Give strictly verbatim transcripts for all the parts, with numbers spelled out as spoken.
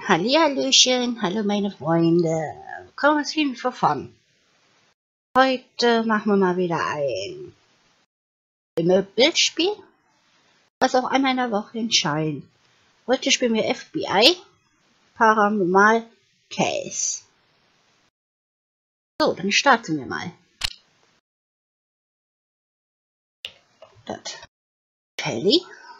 Hallihallöchen, hallo meine Freunde, willkommen zu Film for Fun. Heute machen wir mal wieder ein Bildspiel, was auch einmal in der Woche erscheint. Heute spielen wir F B I Paranormal Case. So, dann starten wir mal. Das Kelly.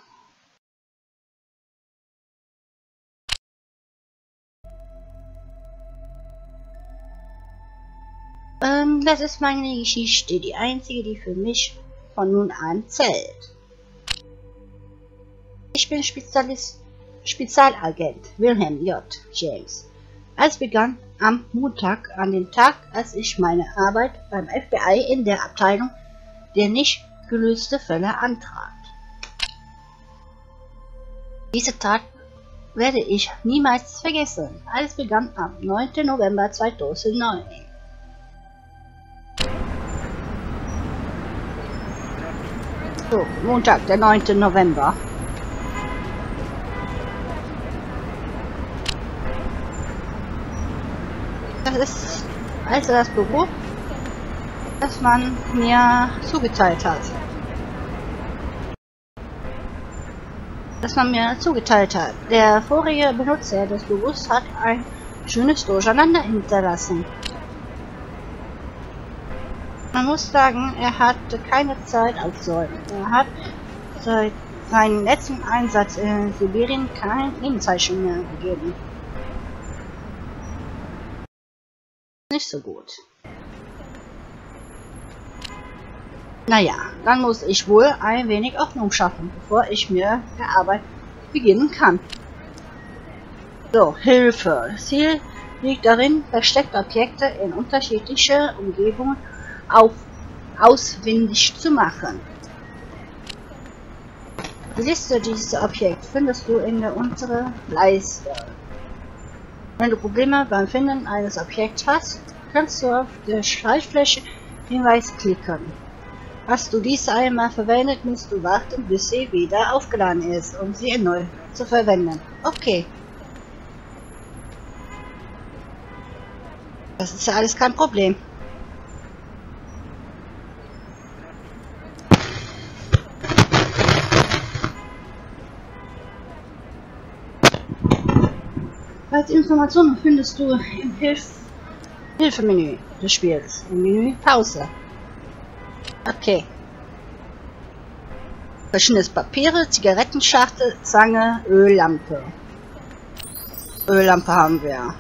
Ähm, das ist meine Geschichte, die einzige, die für mich von nun an zählt. Ich bin Spezialist, Spezialagent Wilhelm J. James. Alles begann am Montag, an dem Tag, als ich meine Arbeit beim F B I in der Abteilung der nicht gelöste Fälle antrat. Diese Tat werde ich niemals vergessen. Alles begann am neunten November zweitausendneun. So, Montag, der neunte November. Das ist also das Büro, das man mir zugeteilt hat. Das man mir zugeteilt hat. Der vorige Benutzer des Büros hat ein schönes Durcheinander hinterlassen. Man muss sagen, er hatte keine Zeit aufzuräumen. Er hat seit seinem letzten Einsatz in Sibirien kein Lebenszeichen mehr gegeben. Nicht so gut. Naja, dann muss ich wohl ein wenig Ordnung schaffen, bevor ich mir der Arbeit beginnen kann. So, Hilfe. Das Ziel liegt darin, versteckte Objekte in unterschiedliche Umgebungen auf ausfindig zu machen. Die Liste dieses Objekts findest du in der unteren Leiste. Wenn du Probleme beim Finden eines Objekts hast, kannst du auf der Schaltfläche Hinweis klicken. Hast du diese einmal verwendet, musst du warten, bis sie wieder aufgeladen ist, um sie erneut zu verwenden. Okay. Das ist ja alles kein Problem. Als Informationen findest du im Hilf Hilfemenü des Spiels, im Menü Pause. Okay. Verschiedenes Papiere, Zigarettenschachtel, Zange, Öllampe. Öllampe haben wir.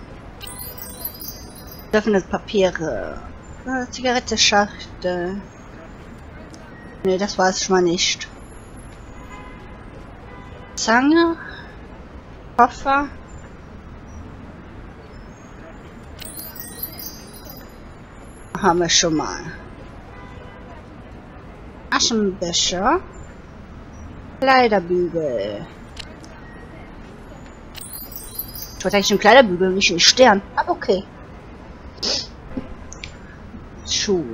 Öffnet Papiere. Äh, Zigarettenschachtel. Ne, das war es schon mal nicht. Zange. Koffer. Haben wir schon mal. Aschenbecher. Kleiderbügel. Ich wollte eigentlich einen Kleiderbügel, nicht einen Stern. Aber okay. Schuh.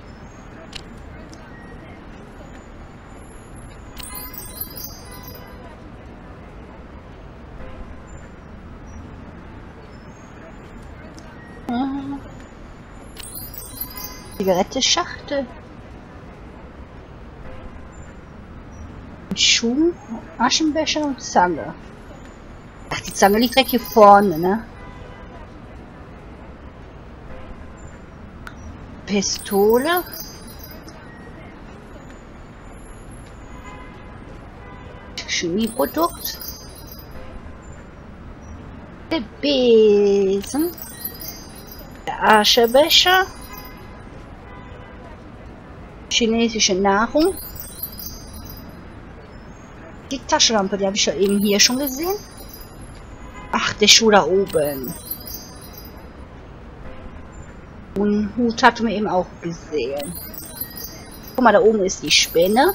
Mhm. Zigarettenschachtel. Schuh, Aschenbecher und Zange. Ach, die Zange liegt direkt hier vorne, ne? Pistole. Chemieprodukt. Der Besen. Der Aschenbecher. Chinesische Nahrung. Die Taschenlampe, die habe ich ja eben hier schon gesehen. Ach, der Schuh da oben. Und Hut hatten wir eben auch gesehen. Guck mal, da oben ist die Spinne.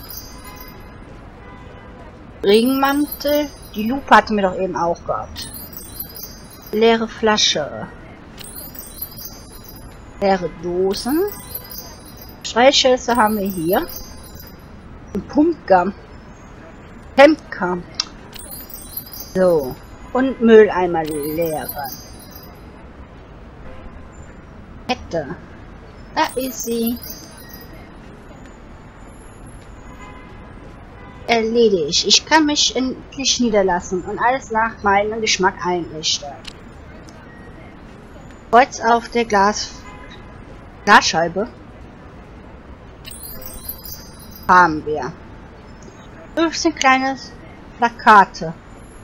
Regenmantel. Die Lupe hatten wir doch eben auch gehabt. Leere Flasche. Leere Dosen. Streichhölzer haben wir hier. Und Pumpgum. Hemdkram. So. Und Mülleimer leeren. Hätte. Da ist sie. Erledigt. Ich kann mich endlich niederlassen und alles nach meinem Geschmack einrichten. Kreuz auf der Glas Glasscheibe. Haben wir. fünfzehn kleine Plakate.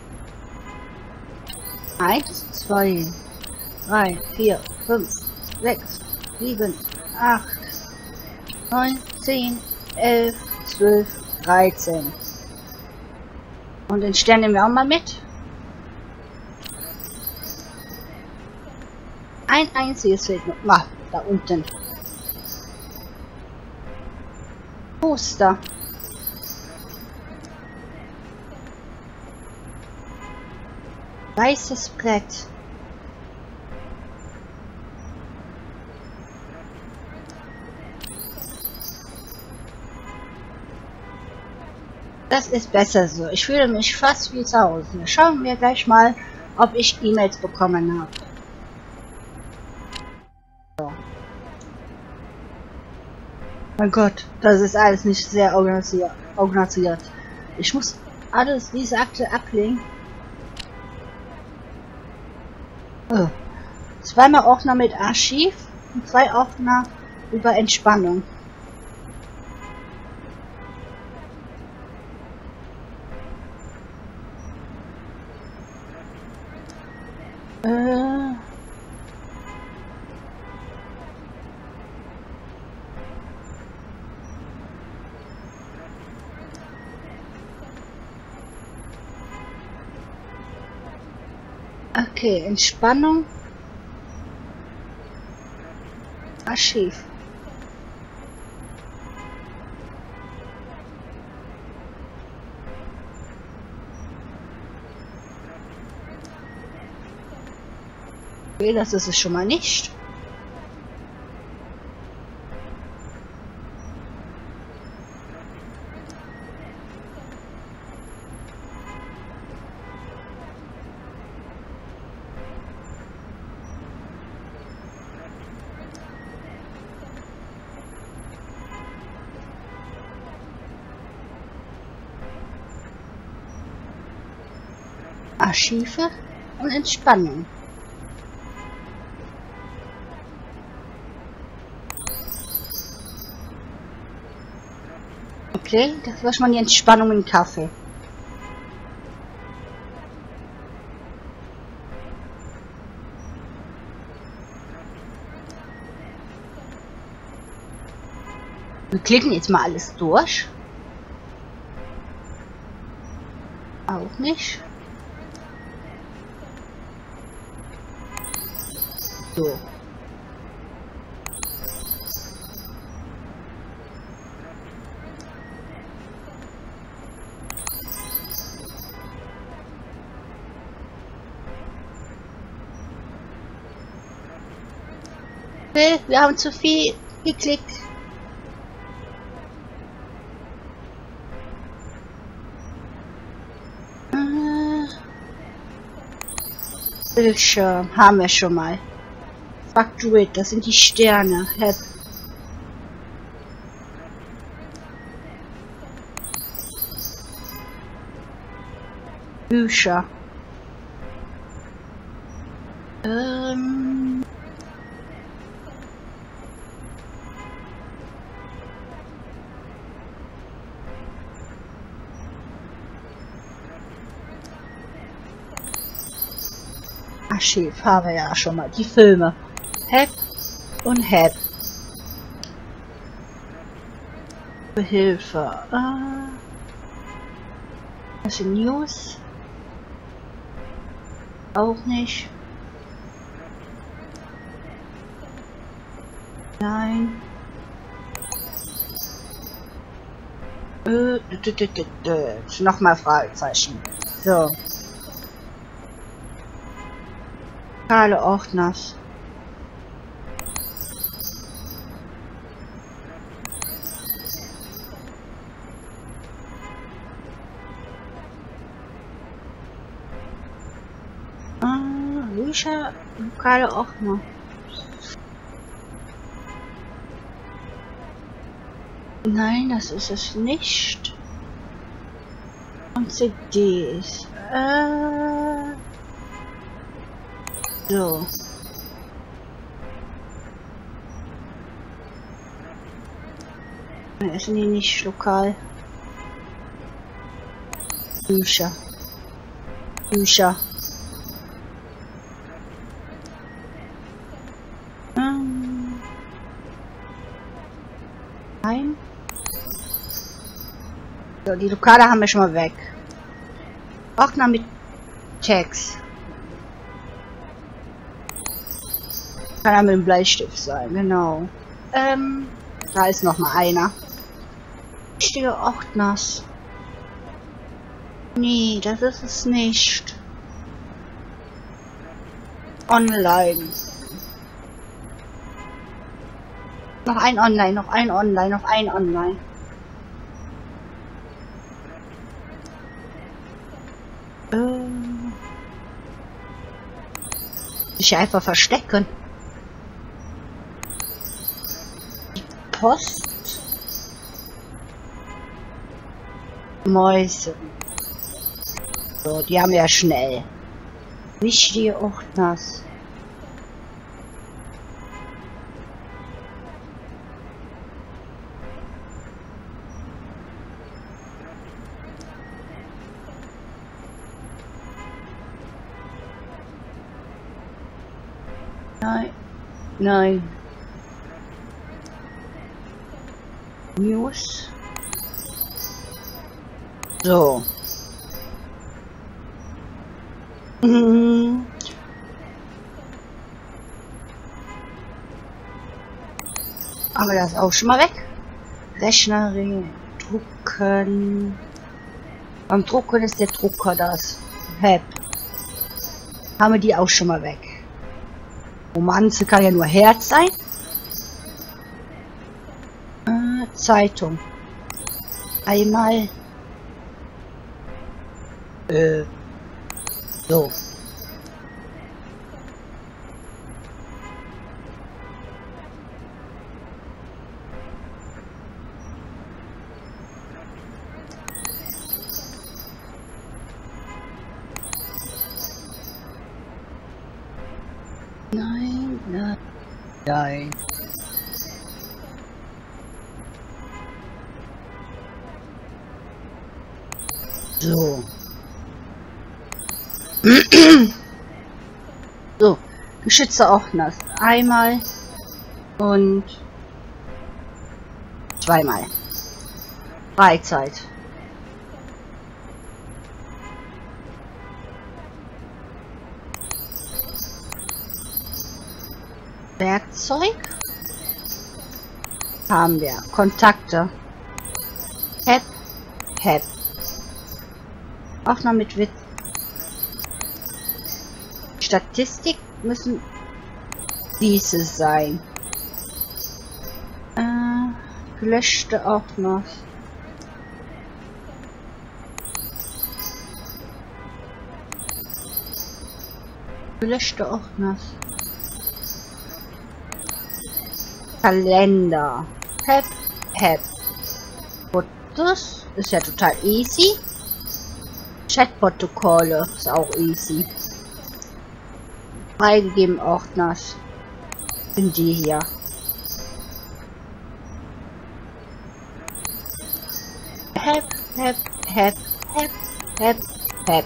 eins, zwei, drei, vier, fünf, sechs, sieben, acht, neun, zehn, elf, zwölf, dreizehn. Und den Stern nehmen wir auch mal mit. Ein einziges fehlt noch. Ah, da unten. Poster. Weißes Brett. Das ist besser so. Ich fühle mich fast wie zu Hause. Schauen wir gleich mal, ob ich E-Mails bekommen habe. So. Mein Gott, das ist alles nicht sehr organisiert. organisiert. Ich muss alles diese Akte ablegen. Oh. Zweimal Ordner mit Archiv und zwei Ordner über Entspannung. Äh. Okay, Entspannung. Archiv. Okay, das ist es schon mal nicht. Archive und Entspannung. Okay, das war schon mal die Entspannung im Kaffee. Wir klicken jetzt mal alles durch. Auch nicht. So. Okay, wir haben zu viel geklickt. Bildschirm haben wir schon mal. Factoid, das sind die Sterne. Head. Bücher. Ähm. Archiv haben wir ja schon mal. Die Filme. Head und Head. Behilfe. Äh, das sind News. Auch nicht. Nein. Äh, nochmal Fragezeichen. So. Alle Ordners. Bücher, lokale Ordner. Nein, das ist es nicht. Und C Ds. Äh, so. Sind die nicht lokal? Bücher. Bücher. Ähm. Nein. So, die Lokale haben wir schon mal weg. Ordner mit Text. Kann ja mit dem Bleistift sein, genau. Ähm, da ist noch mal einer. Wichtige Ordners. Nee, das ist es nicht. Online. Noch ein Online, noch ein Online, noch ein Online. Ähm. Sich einfach verstecken. Die Post. Mäuse. So, die haben wir ja schnell. Wichtige Ordners. Nein. Nein. News. So. Mhm. Aber das ist auch schon mal weg. Rechnerin, Drucken. Beim Drucken ist der Drucker das. Hep. Haben wir die auch schon mal weg. Romanze kann ja nur Herz sein. Äh, Zeitung. Einmal. Äh. So. Nein, nein, nein. So. So, geschützte Ordner. Einmal und zweimal. Freizeit. Werkzeug. Haben wir. Kontakte. Hep, hep. Auch noch mit Witz. Statistik müssen diese sein. Äh, gelöschte auch noch. Gelöschte auch noch. Kalender. Hep, hep. Fotos ist ja total easy. Chatprotokolle ist auch easy. Freigegeben Ordners sind die hier. Hep, hep, hep, hep, hep, hep.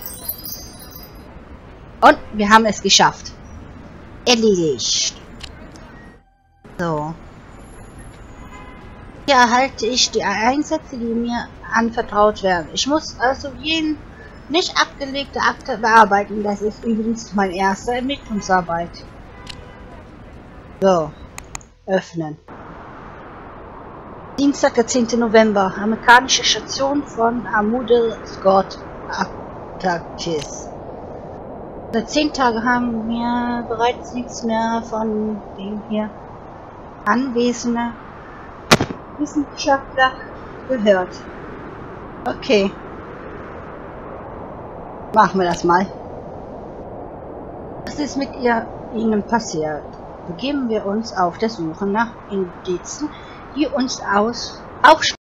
Und wir haben es geschafft. Erledigt. So. Hier erhalte ich die Einsätze, die mir anvertraut werden. Ich muss also jeden nicht abgelegte Akte bearbeiten. Das ist übrigens mein erster Ermittlungsarbeit. So. Öffnen. Dienstag, der zehnte November. Amerikanische Station von Armude Scott Antarktis. Seit zehn Tagen haben wir bereits nichts mehr von dem hier anwesenden Wissenschaftler gehört. Okay. Machen wir das mal. Was ist mit ihr, ihnen passiert? Begeben wir uns auf der Suche nach Indizen, die uns aus, auch